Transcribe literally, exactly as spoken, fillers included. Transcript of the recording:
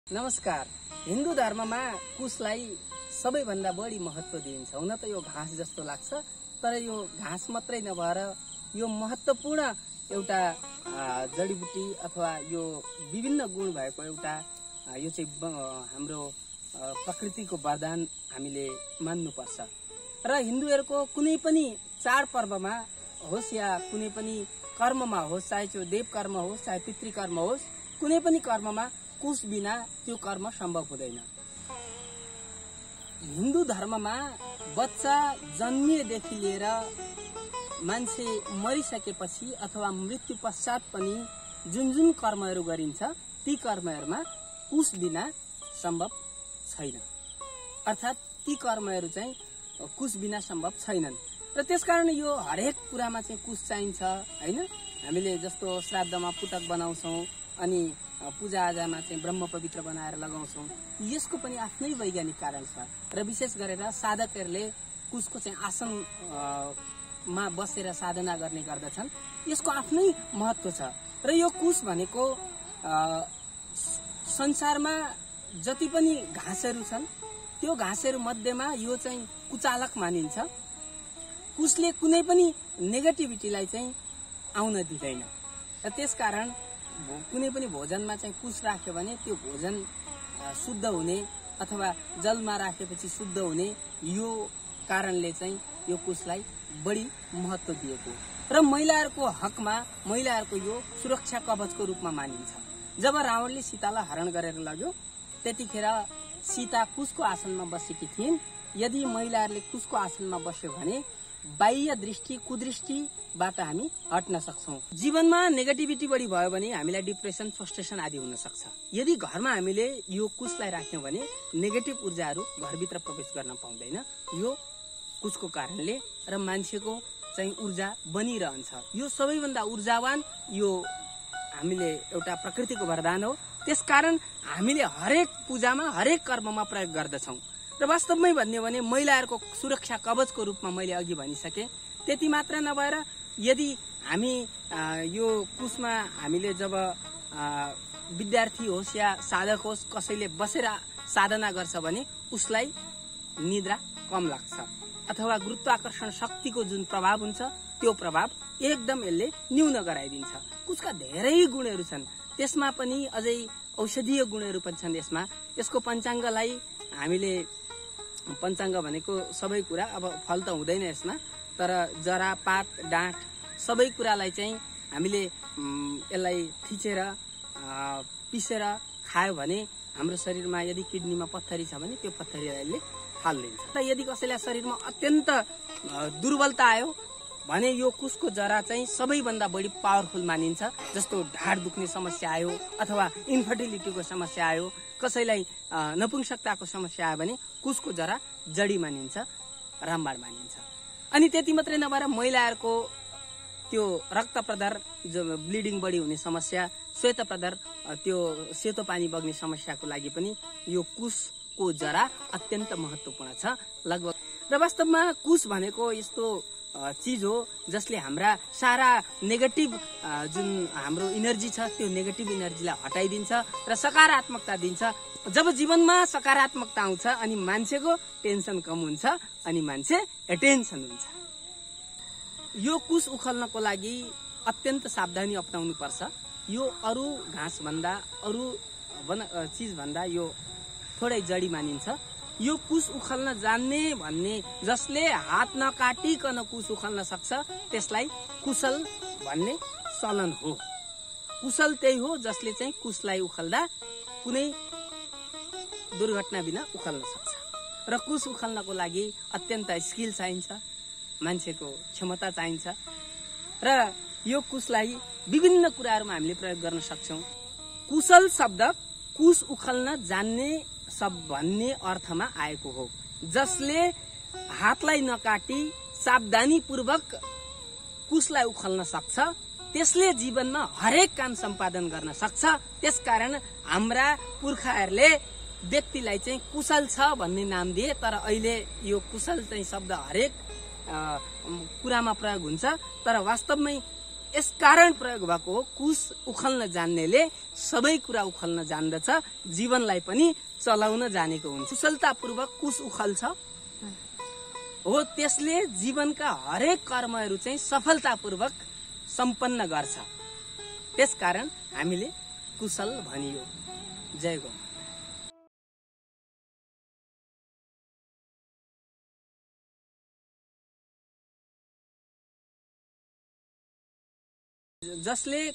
नमस्कार। हिन्दू धर्ममा कुशलाई सबैभन्दा बढी महत्व दिइन्छ। हुन त यो घाँस जस्तो लाग्छ, तर यो घाँस मात्रै नभएर यो महत्वपूर्ण एउटा जडीबुटी अथवा यो विभिन्न गुण भएको एउटा यो चाहिँ हाम्रो प्रकृतिको वरदान हामीले मान्नुपर्छ। र हिन्दूहरूको कुनै पनि चाडपर्वमा होस् या कुनै पनि कर्ममा होस्, चाहे त्यो देव कर्म होस् चाहे पितृकर्म होस्, कुनै पनि कर्ममा कुश बिना त्यो कर्म सम्भव हुँदैन। हिन्दू धर्ममा बच्चा जन्मिएदेखि लिएर मान्छे मरिसकेपछि अथवा मृत्यु पश्चात पनि जुन जुन कर्महरू गरिन्छ ती कर्महरूमा कुश बिना सम्भव छैन, अर्थात् ती कर्महरू चाहिँ कुश बिना सम्भव छैनन्। र त्यसकारण यो हरेक कुरामा चाहिँ कुश चाहिन्छ हैन। हामीले जस्तो श्राद्धमा पुटक बनाउँछौँ अनि पूजा आजामा चाहिँ ब्रह्म पवित्र बनाएर लगाउँछौँ, यसको पनि आफ्नै वैज्ञानिक कारण छ। र विशेष गरेर साधकहरूले कुशको चाहिँ आसन मा बसेर साधना गर्ने गर्दछन्, यसको आफ्नै महत्व छ। र यो कुश भनेको संसारमा जति पनि घाँसहरू छन् त्यो घाँसहरू मध्येमा यो चाहिँ कुचालक मानिन्छ। कुशले कुनै पनि नेगेटिभिटीलाई चाहिँ आउन दिँदैन र त्यसकारण कुनै पनि भोजनमा चाहिँ कुश राख्यो भने त्यो भोजन शुद्ध हुने अथवा जलमा राखेपछि शुद्ध हुने यो कारणले चाहिँ यो कुशलाई बढी महत्व दिएको। र महिलाहरूको हकमा महिलाहरूको यो सुरक्षा कवचको रूपमा मानिन्छ। जब रावणले सीतालाई हरण गरेर लग्यो त्यतिखेर सीता कुशको आसनमा बसेकी थिइन्। यदि महिलाहरूले कुशको आसनमा बस्यो भने बाह्य दृष्टि कुदृष्टिबाट हामी हट्न सक्छौं। जीवनमा नेगेटिभिटी बढी भयो भने हामीलाई डिप्रेसन फ्रस्ट्रेसन आदि हुन सक्छ। यदि घरमा हामीले यो कुशलाई राख्यौं भने नेगेटिभ ऊर्जाहरू घरभित्र प्रवेश गर्न पाउँदैन यो कुशको कारणले, र मान्छेको चाहिँ ऊर्जा बनिरहन्छ। यो सबैभन्दा ऊर्जावान यो हामीले एउटा प्रकृतिको वरदान हो। त्यसकारण हामीले हरेक पूजामा हरेक कर्ममा प्रयोग गर्दछौं। र वास्तवमै भन्ने भने महिलाहरूको सुरक्षा कवचको रूपमा मैले अघि भनिसके। त्यति मात्र नभएर यदि हामी यो कुशमा हामीले जब विद्यार्थी होस् या साधक होस् कसैले बसेर साधना गर्छ भने उसलाई निद्रा कम लाग्छ अथवा गुरुत्वाकर्षण शक्तिको जुन प्रभाव हुन्छ त्यो प्रभाव एकदम यसले न्यून गराइदिन्छ। कुशका धेरै गुणहरू छन्, त्यसमा पनि अझै औषधीय गुणहरू पनि छन्। यसमा यसको पञ्चाङ्गलाई हामीले पञ्चाङ्ग भनेको सबै कुरा, अब फल त हुँदैन यसमा, तर जरा पात डाँठ सबै कुरालाई चाहिँ हामीले यसलाई थिचेर पिसेर खायो भने हाम्रो शरीरमा यदि किडनीमा पत्थरी छ भने त्यो पत्थरीलाई यसले फालिदिन्छ। र यदि कसैलाई शरीरमा अत्यन्त दुर्बलता आयो भने यो कुशको जरा चाहिँ सबैभन्दा बढी पावरफुल मानिन्छ। जस्तो ढाड दुख्ने समस्या आयो अथवा इन्फर्टिलिटीको समस्या आयो, कसैलाई नपुंसकताको समस्या आयो भने कुशको जरा जडी मानिन्छ, रामबाण मानिन्छ। अनि त्यति मात्रै नभएर महिलाहरूको त्यो रक्त प्रदर जो ब्लिडिङ बढी हुने समस्या, श्वेत प्रदर त्यो सेतो पानी बग्ने समस्याको लागि पनि यो कुशको जरा अत्यन्त महत्वपूर्ण छ लगभग। र वास्तवमा कुश भनेको यस्तो चीज हो जसले हाम्रा सारा नेगेटिभ जुन हाम्रो इनर्जी छ त्यो नेगेटिभ इनर्जीलाई हटाइदिन्छ र सकारात्मकता दिन्छ। जब जीवनमा सकारात्मकता आउँछ अनि मान्छेको टेन्सन कम हुन्छ अनि मान्छे एटेन्सन हुन्छ। यो कुश उखल्नको लागि अत्यन्त सावधानी अपनाउनु पर्छ। यो अरू घाँस भन्दा अरू चीज भन्दा यो थोरै जडी मानिन्छ। यो कुश उखल्न जान्ने भन्ने जसले हात नकाटिकन कुश उखल्न सक्छ त्यसलाई कुशल भन्ने चलन हो। कुशल त्यही हो जसले चाहिँ कुशलाई उखल्दा कुनै दुर्घटना बिना उखल्न सक्छ। र कुश उखल्नको लागि अत्यन्त स्किल चाहिन्छ, मान्छेको क्षमता चाहिन्छ। र यो कुशलाई विभिन्न कुराहरूमा हामीले प्रयोग गर्न सक्छौं। कुशल शब्द कुश उखल्न जान्ने सब भन्ने अर्थमा आएको हो। जसले हातलाई नकाटी सावधानी पूर्वक कुशलाई उखल्न सक्छ त्यसले जीवनमा हरेक काम सम्पादन गर्न सक्छ। त्यसकारण हाम्रा पुर्खाहरूले व्यक्तिलाई चाहिँ कुशल छ भन्ने नाम दिए, तर अहिले यो कुशल चाहिँ शब्द हरेक कुरामा प्रयोग हुन्छ। तर वास्तवमै यसकारण प्रयोग भएको हो। कुश उखल्न जान्नेले सबै कुरा उखल्न जान्दछ, जीवनलाई पनि चलाउन जानेको हुन्छ। कुशलतापूर्वक कुश उखल्छ हो, त्यसले जीवनका हरेक कर्महरू चाहिँ सफलतापूर्वक सम्पन्न गर्छ। त्यसकारण हामीले कुशल भनियो। जय गौ। जसले